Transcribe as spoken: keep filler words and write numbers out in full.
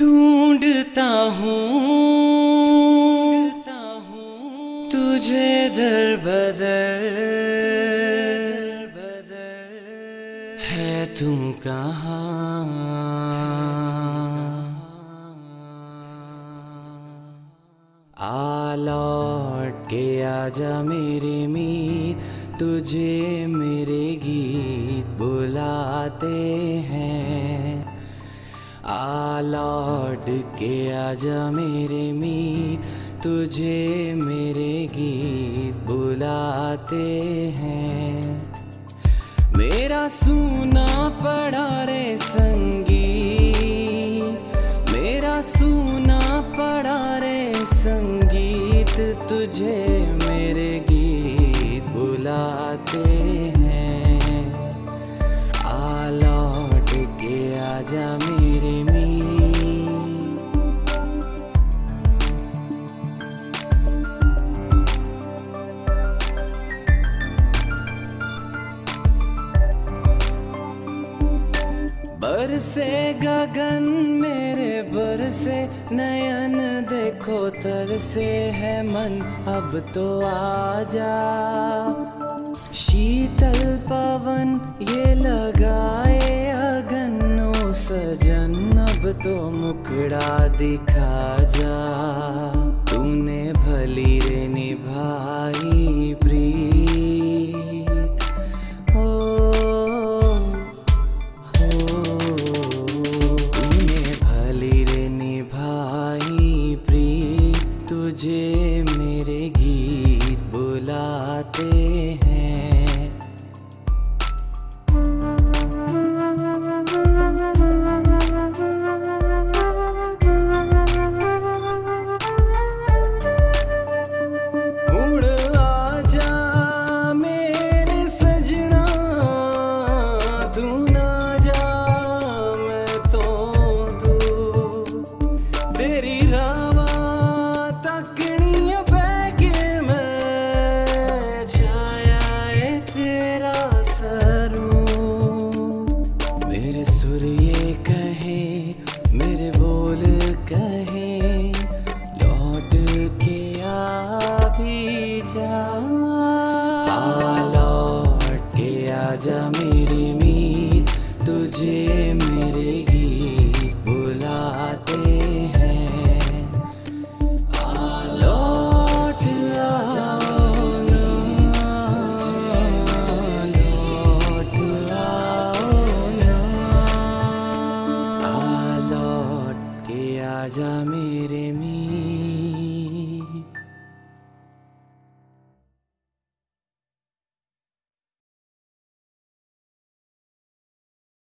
ढूंढता हूँ तुझे दर बदर, है तू कहाँ? आ लौट के आजा मेरे मीत, तुझे मेरे गीत बुलाते हैं। आ लौट के आजा मेरे मीत, तुझे मेरे गीत बुलाते हैं। मेरा सूना पड़ा रे संगीत, मेरा सूना पड़ा रे संगीत, तुझे मेरे गीत बुलाते हैं। आ लौट के आजा मेरे मीत। बरसे गगन मेरे बरसे नयन, देखो तरसे है मन, अब तो आजा। शीतल पवन ये लगाए अगन, ओ सजन अब तो मुखड़ा दिखा जा। तूने भली रे निभाई प्रीत, ओ तुझे मेरे गीत बुलाते हैं। उड़ आजा मेरे सजना, तू ना जा मैं तो दूर, तेरी रावा मेरे सुर ये कहे, मेरे बोल कहे, लौट के आ भी जा। आ लौट के आजा मेरे मीत, तुझे मेरे गीत बुलाते हैं। आ लौट आजा आजा मेरे मीत।